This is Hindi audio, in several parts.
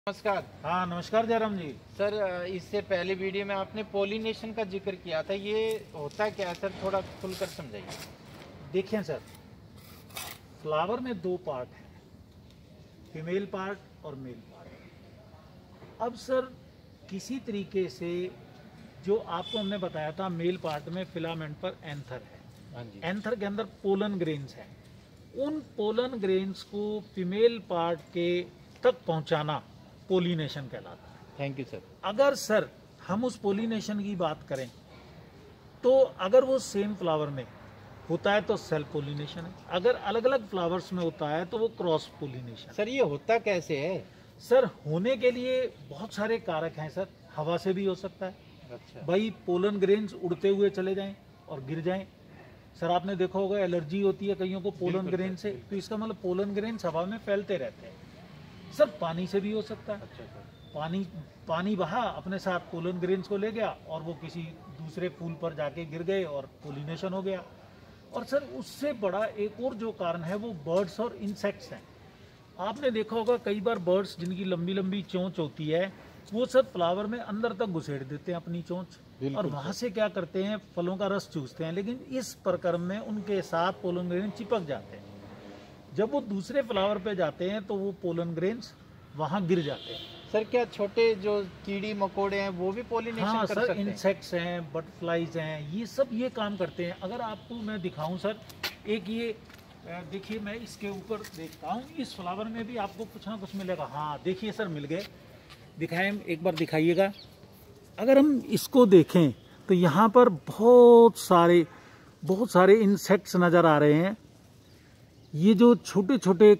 नमस्कार। हाँ नमस्कार जयराम जी। सर, इससे पहले वीडियो में आपने पोलिनेशन का जिक्र किया था, ये होता क्या है सर? थोड़ा खुलकर समझाइए। देखिए सर, फ्लावर में दो पार्ट हैं, फीमेल पार्ट और मेल पार्ट। अब सर किसी तरीके से जो आपको हमने बताया था, मेल पार्ट में फिलामेंट पर एंथर है, हाँ जी। एंथर के अंदर पोलन ग्रेन्स हैं। उन पोलन ग्रेन्स को फीमेल पार्ट के तक पहुंचाना पोलिनेशन कहलाता है। Thank you sir. अगर सर हम उस पोलिनेशन की बात करें तो अगर वो सेम फ्लावर में होता है तो सेल्फ पोलिनेशन है, अगर अलग अलग फ्लावर्स में होता है तो वो क्रॉस पोलिनेशन। सर ये होता कैसे है? सर होने के लिए बहुत सारे कारक हैं सर। हवा से भी हो सकता है। अच्छा। भाई पोलन ग्रेन्स उड़ते हुए चले जाएं और गिर जाएं। सर आपने देखा होगा एलर्जी होती है कईयों को पोलन ग्रेन से, तो इसका मतलब पोलन ग्रेन्स हवा में फैलते रहते हैं। सर पानी से भी हो सकता है। अच्छा सर। पानी बहा अपने साथ पोलन ग्रेन्स को ले गया और वो किसी दूसरे फूल पर जाके गिर गए और पोलिनेशन हो गया। और सर उससे बड़ा एक और जो कारण है वो बर्ड्स और इंसेक्ट्स हैं। आपने देखा होगा कई बार बर्ड्स जिनकी लंबी लंबी चोंच होती है वो सब फ्लावर में अंदर तक घुसेड़ देते हैं अपनी चोंच, और वहाँ से क्या करते हैं, फलों का रस चूसते हैं। लेकिन इस प्रक्रम में उनके साथ पोलन ग्रेन चिपक जाते हैं। जब वो दूसरे फ्लावर पे जाते हैं तो वो पोलन ग्रेन्स वहाँ गिर जाते हैं। सर क्या छोटे जो कीड़ी मकोड़े हैं वो भी पोलिनेशन हाँ कर सर, सकते हैं? इंसेक्ट्स हैं, बटरफ्लाइज हैं, ये सब ये काम करते हैं। अगर आपको मैं दिखाऊं सर, एक ये देखिए, मैं इसके ऊपर देखता हूँ, इस फ्लावर में भी आपको कुछ ना कुछ मिलेगा। हाँ देखिए सर, मिल गए। दिखाएं, एक बार दिखाइएगा। अगर हम इसको देखें तो यहाँ पर बहुत सारे इंसेक्ट्स नज़र आ रहे हैं। ये जो छोटे छोटे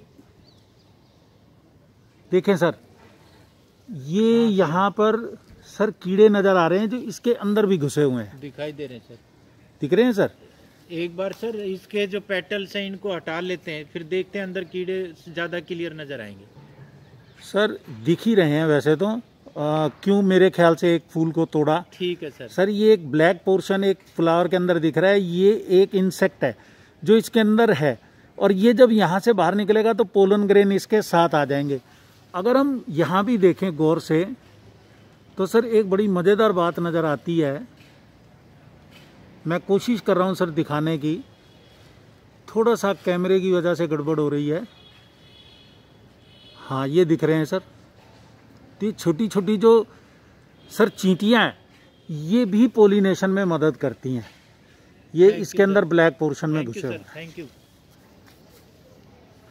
देखें सर, ये यहाँ पर सर कीड़े नज़र आ रहे हैं जो इसके अंदर भी घुसे हुए हैं। दिखाई दे रहे हैं सर। दिख रहे हैं सर? एक बार सर इसके जो पेटल्स हैं इनको हटा लेते हैं, फिर देखते हैं अंदर कीड़े ज़्यादा क्लियर नज़र आएंगे। सर दिख ही रहे हैं वैसे तो। क्यों मेरे ख्याल से एक फूल को तोड़ा। ठीक है सर। सर ये एक ब्लैक पोर्शन एक फ्लावर के अंदर दिख रहा है, ये एक इंसेक्ट है जो इसके अंदर है, और ये जब यहाँ से बाहर निकलेगा तो पोलन ग्रेन इसके साथ आ जाएंगे। अगर हम यहाँ भी देखें गौर से तो सर एक बड़ी मज़ेदार बात नज़र आती है। मैं कोशिश कर रहा हूँ सर दिखाने की, थोड़ा सा कैमरे की वजह से गड़बड़ हो रही है। हाँ ये दिख रहे हैं सर, ये छोटी छोटी जो सर चींटियाँ हैं ये भी पोलिनेशन में मदद करती हैं। ये इसके अंदर ब्लैक पोर्शन में घुसे हुए हैं। Thank you.